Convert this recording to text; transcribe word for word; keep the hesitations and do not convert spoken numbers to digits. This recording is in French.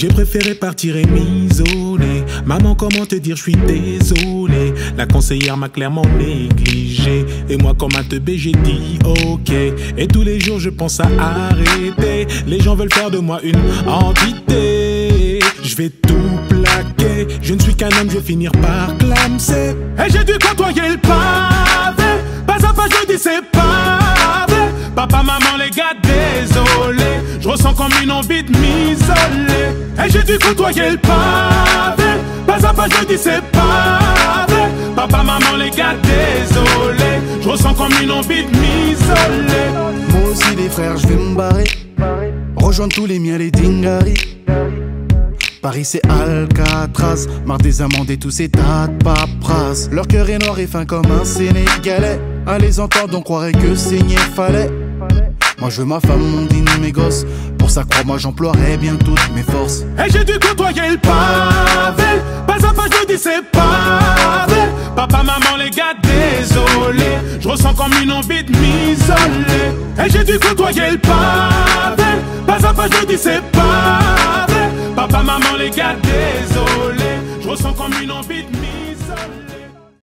J'ai préféré partir et m'isoler. Maman, comment te dire, je suis désolé. La conseillère m'a clairement négligé. Et moi, comme un teubé, j'ai dit ok. Et tous les jours, je pense à arrêter. Les gens veulent faire de moi une entité. Je vais tout plaquer. Je ne suis qu'un homme, je vais finir par clamser. Et j'ai dû côtoyer le pavé. Pas à pas, je dis c'est pas vrai. Papa, maman, les gars, désolé. Je ressens comme une envie de m'isoler. Et j'ai dû côtoyer le pavé. Pas à pas, je dis c'est pas vrai. Papa, maman, les gars, désolé. Je ressens comme une envie de m'isoler. Moi aussi les frères, je vais me barrer. Rejoindre tous les miens, les dingaris. Paris c'est Alcatraz, marre des amendes et tous ces tas de paperasse. Leur cœur est noir et fin comme un Sénégalais. À les entendre on croirait que saigner fallait. Moi je veux ma femme, mon dîner, mes gosses. Pour ça crois-moi j'emploierai bien toutes mes forces. Et j'ai dû côtoyer le pavé. Pas à pas je dis c'est pas vrai. Papa, maman, les gars, désolé. Je ressens comme une envie de m'isoler. Et j'ai dû côtoyer le pavé. Pas à pas je dis c'est pas vrai. Papa, maman, les gars, désolé. Je ressens comme une envie de